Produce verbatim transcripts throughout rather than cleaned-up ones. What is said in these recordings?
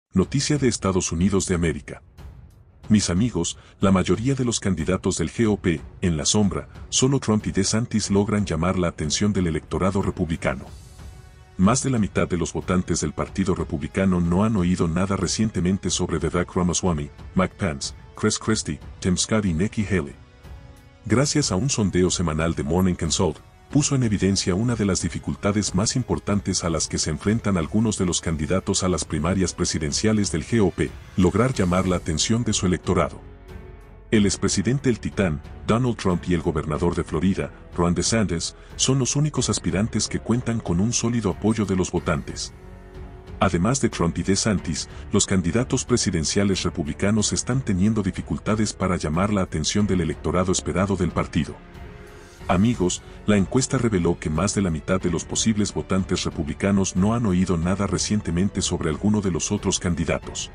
Noticia de Estados Unidos de América. Mis amigos, la mayoría de los candidatos del G O P, en la sombra, solo Trump y DeSantis logran llamar la atención del electorado republicano. Más de la mitad de los votantes del Partido Republicano no han oído nada recientemente sobre Vivek Ramaswamy, Mike Pence, Chris Christie, Tim Scott y Nikki Haley. Gracias a un sondeo semanal de Morning Consult, puso en evidencia una de las dificultades más importantes a las que se enfrentan algunos de los candidatos a las primarias presidenciales del G O P, lograr llamar la atención de su electorado. El expresidente El Titán, Donald Trump y el gobernador de Florida, Ron DeSantis, son los únicos aspirantes que cuentan con un sólido apoyo de los votantes. Además de Trump y DeSantis, los candidatos presidenciales republicanos están teniendo dificultades para llamar la atención del electorado esperado del partido. Amigos, la encuesta reveló que más de la mitad de los posibles votantes republicanos no han oído nada recientemente sobre alguno de los otros candidatos.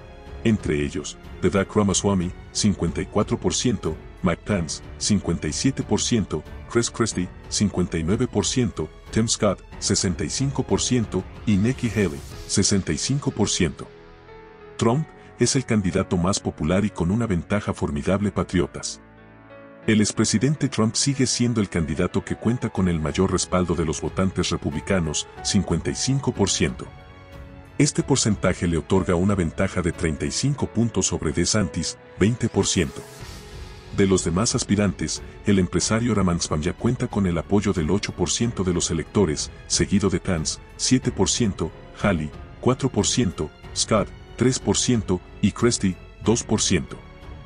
Entre ellos, Vivek Ramaswamy, cincuenta y cuatro por ciento, Mike Pence, cincuenta y siete por ciento, Chris Christie, cincuenta y nueve por ciento, Tim Scott, sesenta y cinco por ciento, y Nikki Haley, sesenta y cinco por ciento. Trump es el candidato más popular y con una ventaja formidable, patriotas. El expresidente Trump sigue siendo el candidato que cuenta con el mayor respaldo de los votantes republicanos, cincuenta y cinco por ciento. Este porcentaje le otorga una ventaja de treinta y cinco puntos sobre DeSantis, veinte por ciento. De los demás aspirantes, el empresario Ramaswamy cuenta con el apoyo del ocho por ciento de los electores, seguido de Pence, siete por ciento, Haley, cuatro por ciento, Scott, tres por ciento, y Christie, dos por ciento.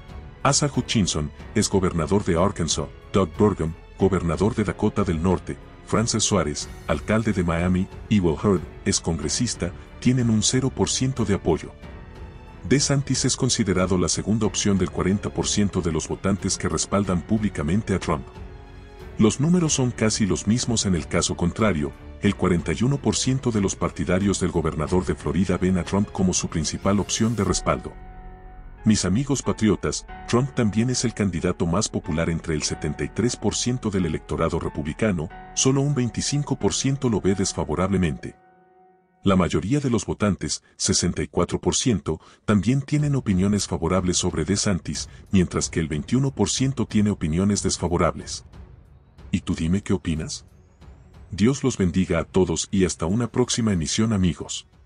Asa Hutchinson, es gobernador de Arkansas, Doug Burgum, gobernador de Dakota del Norte, Francis Suárez, alcalde de Miami, y Will Hurd, es congresista, tienen un cero por ciento de apoyo. DeSantis es considerado la segunda opción del cuarenta por ciento de los votantes que respaldan públicamente a Trump. Los números son casi los mismos en el caso contrario, el cuarenta y uno por ciento de los partidarios del gobernador de Florida ven a Trump como su principal opción de respaldo. Mis amigos patriotas, Trump también es el candidato más popular entre el setenta y tres por ciento del electorado republicano, solo un veinticinco por ciento lo ve desfavorablemente. La mayoría de los votantes, sesenta y cuatro por ciento, también tienen opiniones favorables sobre DeSantis, mientras que el veintiuno por ciento tiene opiniones desfavorables. ¿Y tú dime qué opinas? Dios los bendiga a todos y hasta una próxima emisión, amigos.